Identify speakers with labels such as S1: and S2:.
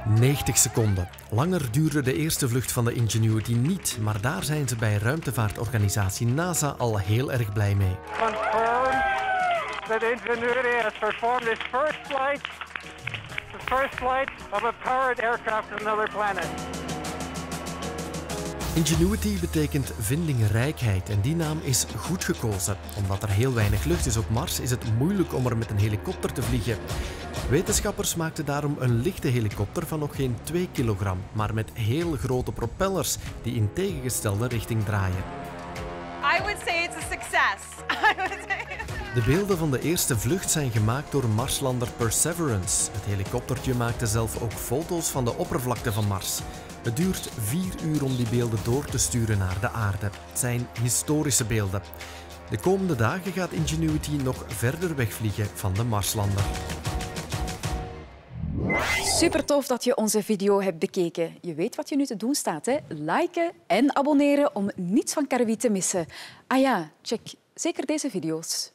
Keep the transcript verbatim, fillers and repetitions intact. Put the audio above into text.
S1: negentig seconden. Langer duurde de eerste vlucht van de Ingenuity niet, maar daar zijn ze bij ruimtevaartorganisatie NASA al heel erg blij mee.
S2: Confirm that Ingenuity has performed its first flight, the first flight of a powered aircraft from another planet.
S1: Ingenuity betekent vindingrijkheid en die naam is goed gekozen. Omdat er heel weinig lucht is op Mars, is het moeilijk om er met een helikopter te vliegen. Wetenschappers maakten daarom een lichte helikopter van nog geen twee kilogram, maar met heel grote propellers die in tegengestelde richting draaien.
S3: I would say it's a success. I would say.
S1: De beelden van de eerste vlucht zijn gemaakt door Marslander Perseverance. Het helikoptertje maakte zelf ook foto's van de oppervlakte van Mars. Het duurt vier uur om die beelden door te sturen naar de aarde. Het zijn historische beelden. De komende dagen gaat Ingenuity nog verder wegvliegen van de Marslander.
S4: Super tof dat je onze video hebt bekeken. Je weet wat je nu te doen staat, hè? Liken en abonneren om niets van Karwei te missen. Ah ja, check zeker deze video's.